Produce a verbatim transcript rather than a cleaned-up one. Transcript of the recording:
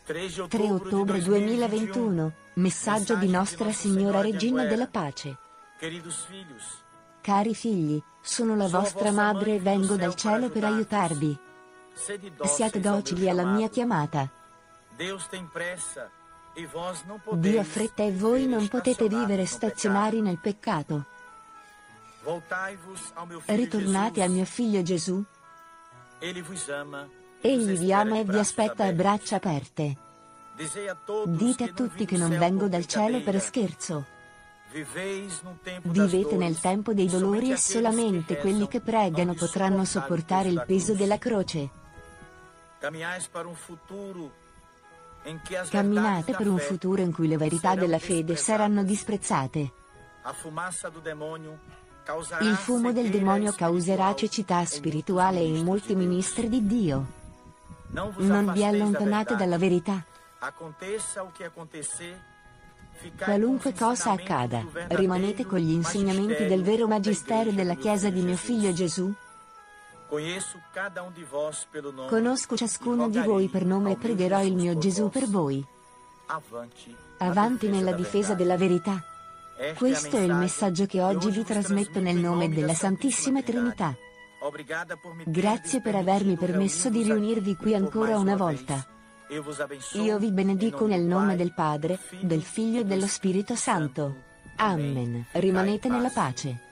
tre ottobre duemilaventuno, messaggio di Nostra Signora Regina della Pace. Cari figli, sono la vostra madre e vengo dal cielo per aiutarvi. Siate docili alla mia chiamata. Dio ha fretta e voi non potete vivere stazionari nel peccato. Ritornate al mio figlio Gesù. Egli vi ama e vi aspetta a braccia aperte. Dite a tutti che non vengo dal cielo per scherzo. Vivete nel tempo dei dolori e solamente quelli che pregano potranno sopportare il peso della croce. Camminate per un futuro in cui le verità della fede saranno disprezzate. Il fumo del demonio causerà cecità spirituale in molti ministri di Dio. Non vi allontanate dalla verità. Qualunque cosa accada, rimanete con gli insegnamenti del vero magistero della Chiesa di mio figlio Gesù. Conosco ciascuno di voi per nome e pregherò il mio Gesù per voi. Avanti nella difesa della verità. Questo è il messaggio che oggi vi trasmetto nel nome della Santissima Trinità. Grazie per avermi permesso di riunirvi qui ancora una volta. Io vi benedico nel nome del Padre, del Figlio e dello Spirito Santo. Amen. Rimanete nella pace.